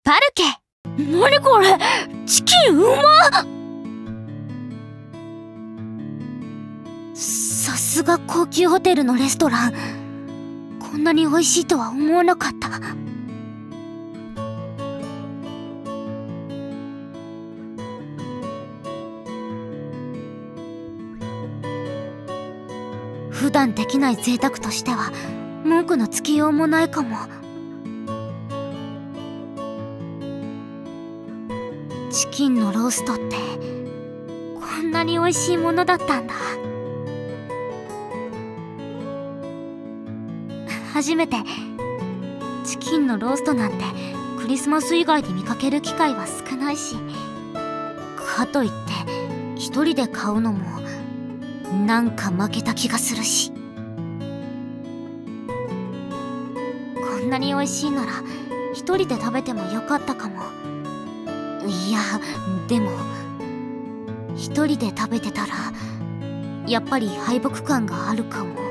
パルケ。なにこれ、チキンうまっ。さすが高級ホテルのレストラン。こんなに美味しいとは思わなかった。普段できない贅沢としては文句のつきようもないかも。チキンのローストってこんなに美味しいものだったんだ。初めてチキンのローストなんてクリスマス以外で見かける機会は少ないし、かといって一人で買うのもなんか負けた気がするし。こんなに美味しいなら一人で食べてもよかったかも。いやでも一人で食べてたらやっぱり敗北感があるかも。